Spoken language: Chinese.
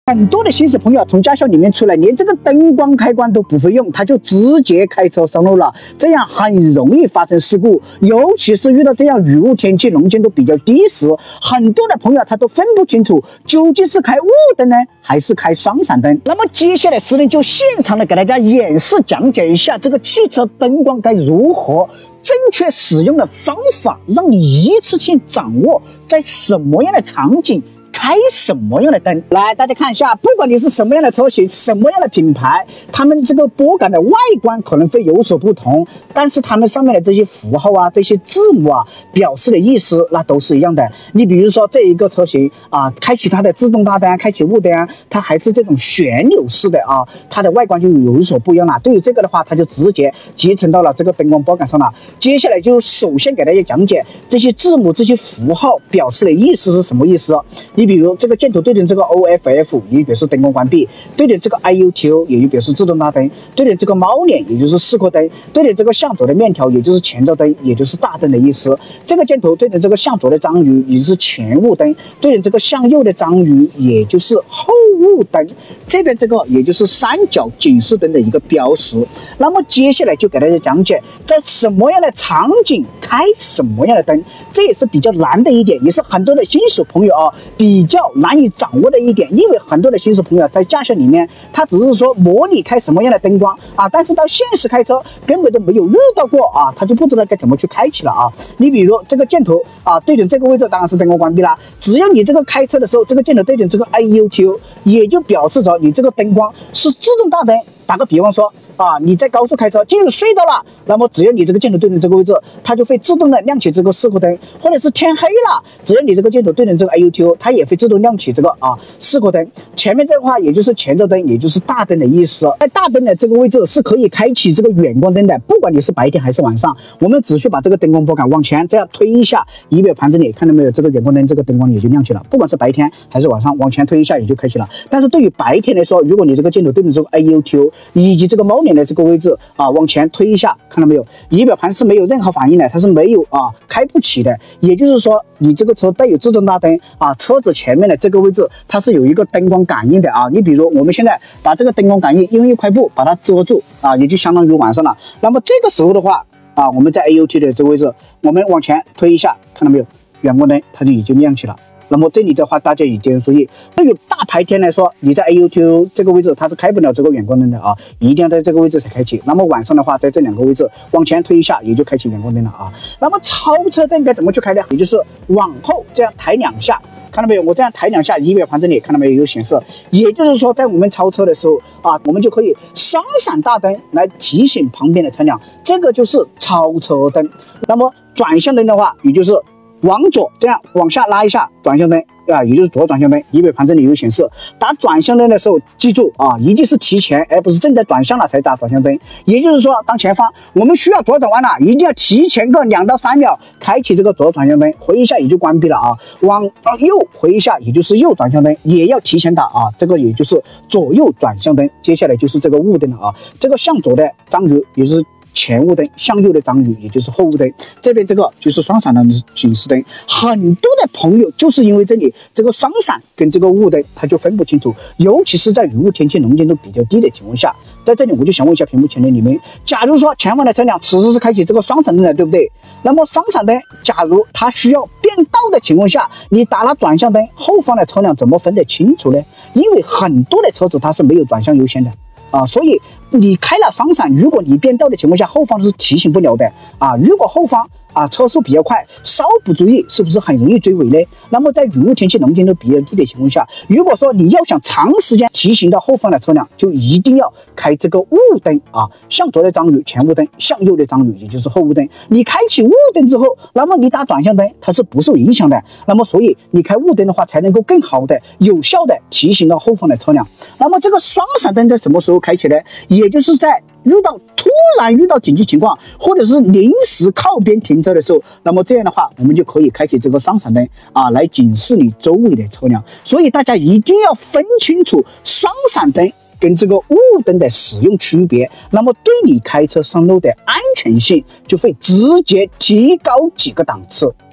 很多的新手朋友从驾校里面出来，连这个灯光开关都不会用，他就直接开车上路了，这样很容易发生事故。尤其是遇到这样雨雾天气，能见度比较低时，很多的朋友他都分不清楚究竟是开雾灯呢，还是开双闪灯。那么接下来时呢，就现场的给大家演示讲解一下这个汽车灯光该如何正确使用的方法，让你一次性掌握在什么样的场景开什么样的灯。来，大家看一下，不管你是什么样的车型，什么样的品牌，他们这个拨杆的外观可能会有所不同，但是他们上面的这些符号啊，这些字母啊，表示的意思那都是一样的。你比如说这一个车型啊，开启它的自动大灯，开启雾灯，它还是这种旋钮式的啊，它的外观就有所不一样了。对于这个的话，它就直接集成到了这个灯光拨杆上了。接下来就首先给大家讲解这些字母、这些符号表示的意思是什么意思。你比如这个箭头对准这个 OFF， 也就表示灯光关闭；对准这个 IUTO， 也就表示自动大灯；对准这个猫脸，也就是示廓灯；对准这个向左的面条，也就是前照灯，也就是大灯的意思。这个箭头对准这个向左的章鱼，也就是前雾灯；对准这个向右的章鱼，也就是后雾灯。这边这个也就是三角警示灯的一个标识。那么接下来就给大家讲解，在什么样的场景开什么样的灯，这也是比较难的一点，也是很多的新手朋友啊比较难以掌握的一点。因为很多的新手朋友在驾校里面，他只是说模拟开什么样的灯光啊，但是到现实开车根本都没有遇到过啊，他就不知道该怎么去开启了啊。你比如这个箭头啊对准这个位置，当然是灯光关闭啦。只要你这个开车的时候，这个箭头对准这个 IUTO， 也就表示着你这个灯光是自动大灯。打个比方说啊，你在高速开车进入隧道了，那么只要你这个箭头对准这个位置，它就会自动的亮起这个示廓灯，或者是天黑了，只要你这个箭头对准这个 IUTO， 它也会自动亮起这个示廓灯。前面这个话也就是前照灯，也就是大灯的意思。在大灯的这个位置是可以开启这个远光灯的，不管你是白天还是晚上，我们只需把这个灯光拨杆往前这样推一下，仪表盘这里看到没有，这个远光灯这个灯光也就亮起了。不管是白天还是晚上，往前推一下也就开启了。但是对于白天来说，如果你这个箭头对准这个 IUTO 以及这个猫脸的这个位置啊，往前推一下，看到没有？仪表盘是没有任何反应的，它是没有开不起的。也就是说，你这个车带有自动大灯啊，车子前面的这个位置它是有一个灯光感应的啊。你比如我们现在把这个灯光感应用一块布把它遮住啊，也就相当于晚上了。那么这个时候的话啊，我们在 AUT 的这个位置，我们往前推一下，看到没有？远光灯它就已经亮起了。那么这里的话，大家一定要注意，对于大白天来说，你在 AUTO 这个位置它是开不了这个远光灯的啊，一定要在这个位置才开启。那么晚上的话，在这两个位置往前推一下，也就开启远光灯了啊。那么超车灯该怎么去开呢？也就是往后这样抬两下，看到没有？我这样抬两下，仪表盘这里看到没有？有显示。也就是说，在我们超车的时候啊，我们就可以双闪大灯来提醒旁边的车辆，这个就是超车灯。那么转向灯的话，也就是往左这样往下拉一下，转向灯啊，也就是左转向灯，仪表盘这里有显示。打转向灯的时候，记住啊，一定是提前，而不是正在转向了才打转向灯。也就是说，当前方我们需要左转弯了，一定要提前个2到3秒开启这个左转向灯，回一下也就关闭了啊。往右回一下，也就是右转向灯，也要提前打啊，这个也就是左右转向灯。接下来就是这个雾灯了啊，这个向左的章鱼也是前雾灯，向右的章鱼也就是后雾灯，这边这个就是双闪的警示灯。很多的朋友就是因为这里这个双闪跟这个雾灯他就分不清楚，尤其是在雨雾天气能见度比较低的情况下。在这里我就想问一下屏幕前的你们，假如说前方的车辆此时是开启这个双闪灯的，对不对？那么双闪灯假如它需要变道的情况下，你打了转向灯，后方的车辆怎么分得清楚呢？因为很多的车子它是没有转向优先的啊，所以你开了双闪，如果你变道的情况下，后方是提醒不了的啊。如果后方车速比较快，稍不注意，是不是很容易追尾呢？那么在雨雾天气能见度比较低的情况下，如果说你要想长时间提醒到后方的车辆，就一定要开这个雾灯啊，向左的章鱼前雾灯，向右的章鱼也就是后雾灯。你开启雾灯之后，那么你打转向灯它是不受影响的。那么所以你开雾灯的话，才能够更好的、有效的提醒到后方的车辆。那么这个双闪灯在什么时候开启呢？也就是在突然遇到紧急情况，或者是临时靠边停车的时候，那么这样的话，我们就可以开启这个双闪灯啊，来警示你周围的车辆。所以大家一定要分清楚双闪灯跟这个雾灯的使用区别，那么对你开车上路的安全性就会直接提高几个档次。